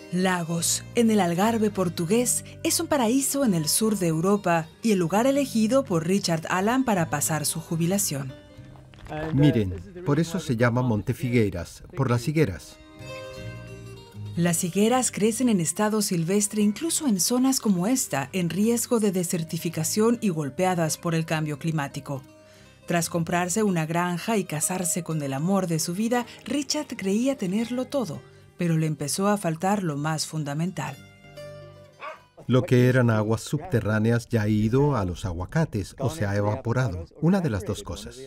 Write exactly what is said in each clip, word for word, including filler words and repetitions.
Lagos, en el Algarve portugués, es un paraíso en el sur de Europa y el lugar elegido por Richard Allan para pasar su jubilación. Miren, por eso se llama Monte Figueiras, por las higueras. Las higueras crecen en estado silvestre incluso en zonas como esta, en riesgo de desertificación y golpeadas por el cambio climático. Tras comprarse una granja y casarse con el amor de su vida, Richard creía tenerlo todo, pero le empezó a faltar lo más fundamental. Lo que eran aguas subterráneas ya ha ido a los aguacates o se ha evaporado, una de las dos cosas.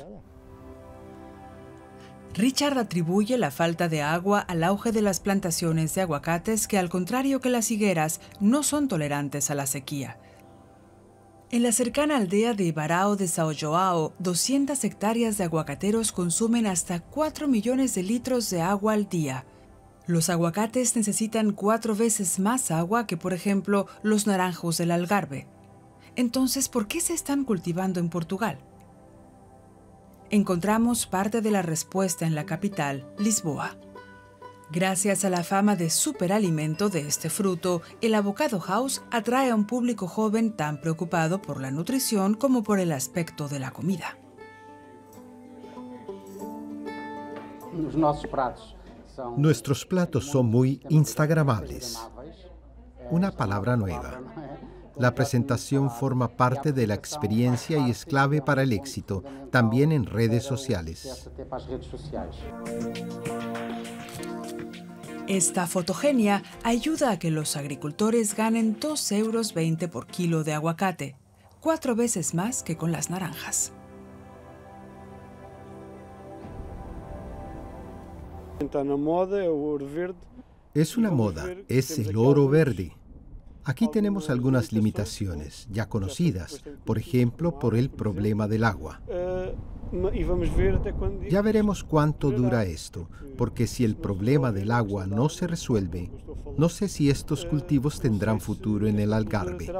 Richard atribuye la falta de agua al auge de las plantaciones de aguacates que, al contrario que las higueras, no son tolerantes a la sequía. En la cercana aldea de Ibarao de São João, doscientas hectáreas de aguacateros consumen hasta cuatro millones de litros de agua al día. Los aguacates necesitan cuatro veces más agua que, por ejemplo, los naranjos del Algarve. Entonces, ¿por qué se están cultivando en Portugal? Encontramos parte de la respuesta en la capital, Lisboa. Gracias a la fama de superalimento de este fruto, el Avocado House atrae a un público joven tan preocupado por la nutrición como por el aspecto de la comida. Nuestros platos son muy instagramables. Una palabra nueva. La presentación forma parte de la experiencia y es clave para el éxito, también en redes sociales. Esta fotogenia ayuda a que los agricultores ganen dos euros veinte por kilo de aguacate, cuatro veces más que con las naranjas. Es una moda, es el oro verde. Aquí tenemos algunas limitaciones ya conocidas, por ejemplo, por el problema del agua. Ya veremos cuánto dura esto, porque si el problema del agua no se resuelve, no sé si estos cultivos tendrán futuro en el Algarve.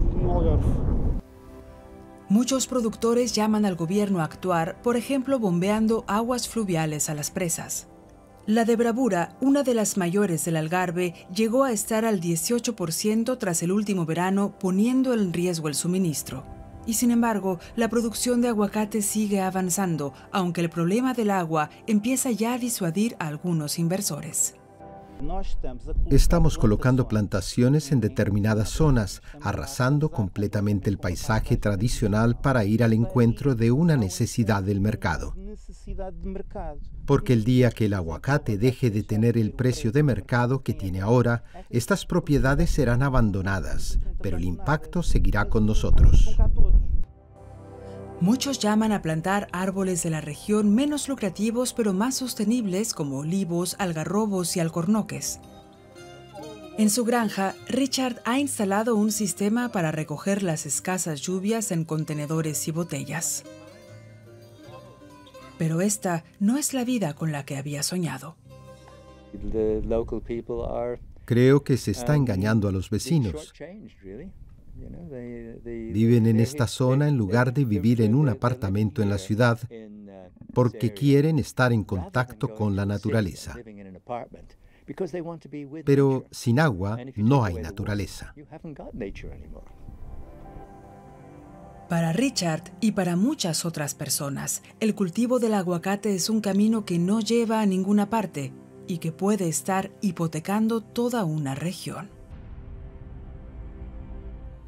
Muchos productores llaman al gobierno a actuar, por ejemplo, bombeando aguas fluviales a las presas. La de Bravura, una de las mayores del Algarve, llegó a estar al dieciocho por ciento tras el último verano, poniendo en riesgo el suministro. Y sin embargo, la producción de aguacate sigue avanzando, aunque el problema del agua empieza ya a disuadir a algunos inversores. Estamos colocando plantaciones en determinadas zonas, arrasando completamente el paisaje tradicional para ir al encuentro de una necesidad del mercado. Porque el día que el aguacate deje de tener el precio de mercado que tiene ahora, estas propiedades serán abandonadas, pero el impacto seguirá con nosotros. Muchos llaman a plantar árboles de la región menos lucrativos pero más sostenibles como olivos, algarrobos y alcornoques. En su granja, Richard ha instalado un sistema para recoger las escasas lluvias en contenedores y botellas. Pero esta no es la vida con la que había soñado. Creo que se está engañando a los vecinos. Viven en esta zona en lugar de vivir en un apartamento en la ciudad porque quieren estar en contacto con la naturaleza. Pero sin agua no hay naturaleza. Para Richard y para muchas otras personas, el cultivo del aguacate es un camino que no lleva a ninguna parte y que puede estar hipotecando toda una región.